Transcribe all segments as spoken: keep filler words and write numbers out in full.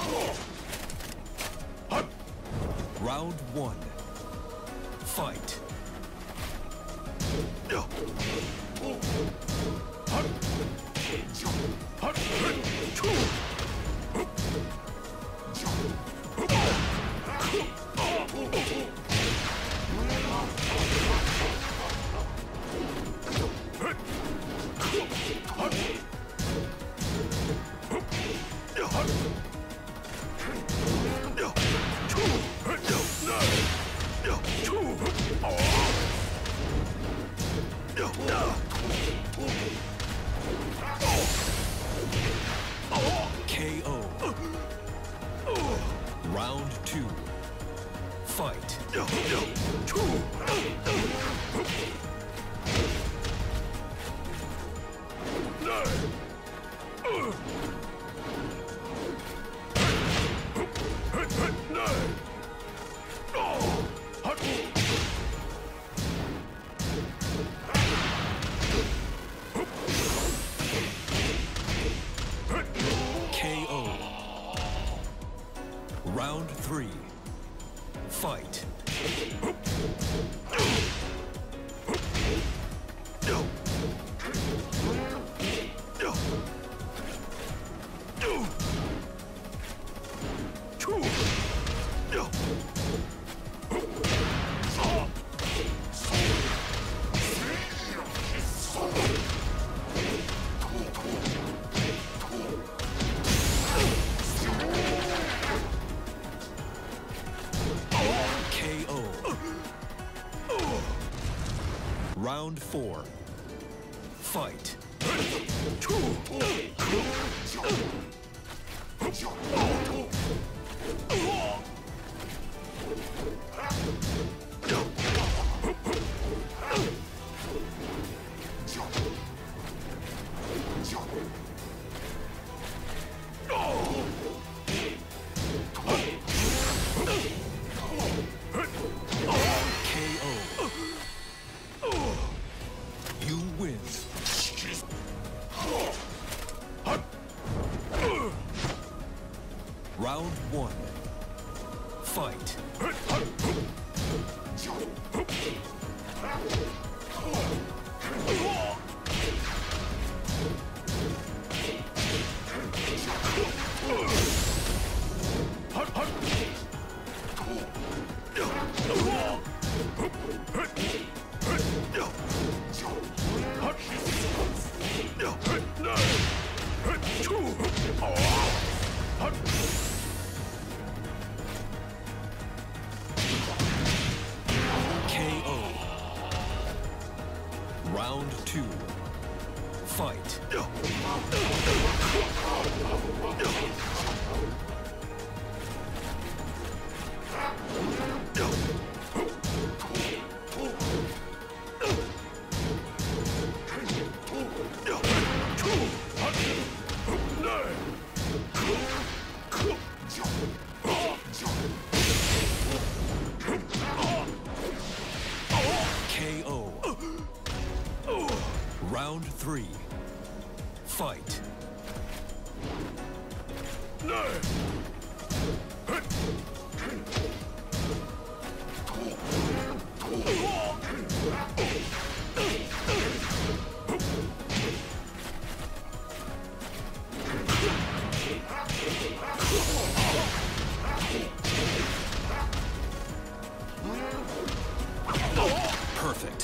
Round one. Fight. K O. Round two. Fight. K O. Round three. Fight. K O. Round four. Fight. K O. You win. Round one. Fight. K O. Round two. Fight. K O. Round three. Fight. Perfect.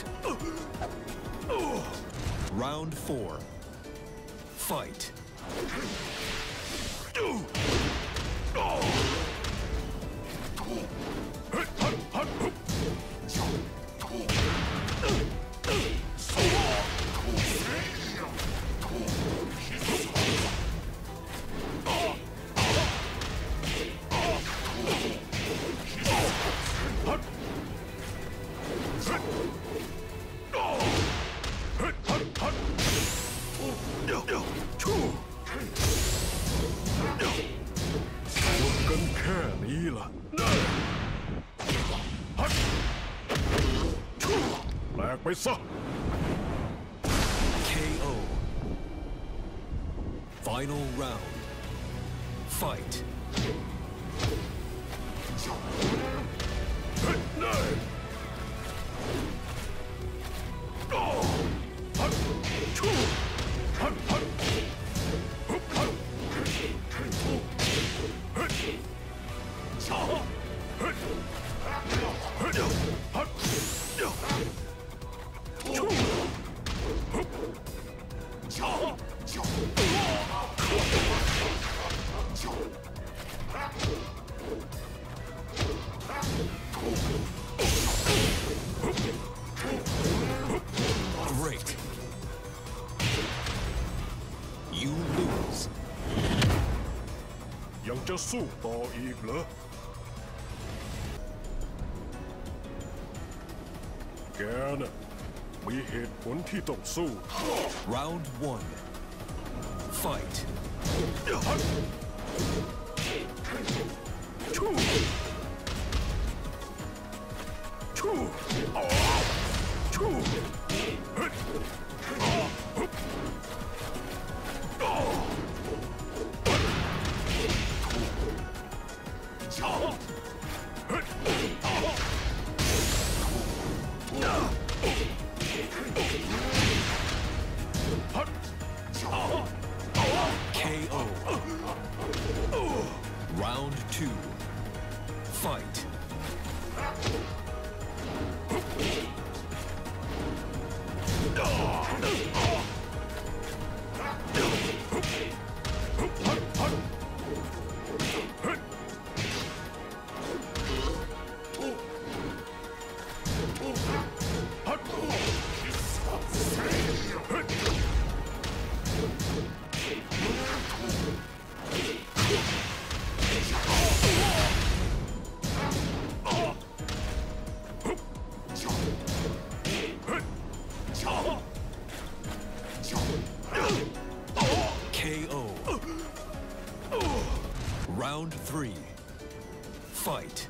Round four. Fight. K O. Final round. Fight. Great. You lose. ยังจะสู้ต่ออีกเหรอแกน่ะมีเหตุผลที่ต้องสู้ Round one. Fight. K O. Round two. Fight. K O. Round three. Fight.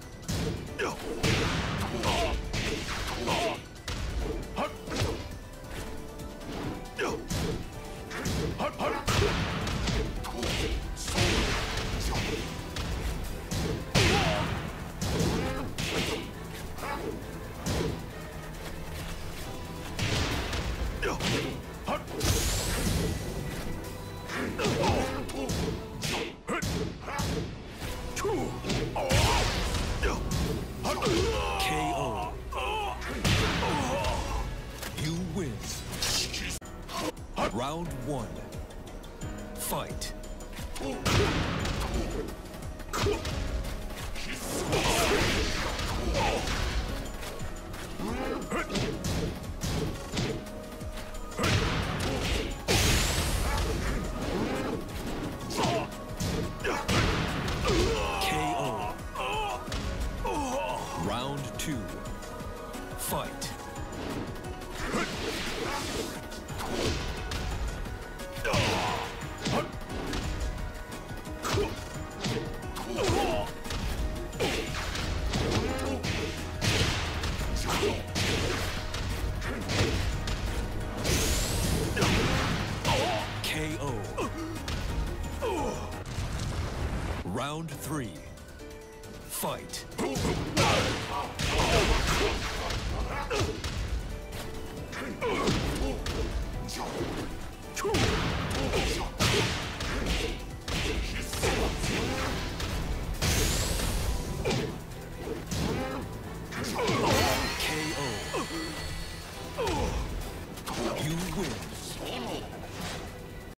K O. You win. Round one. Fight. K O. Round two. Fight. K O. Round three. Fight. K O. You win.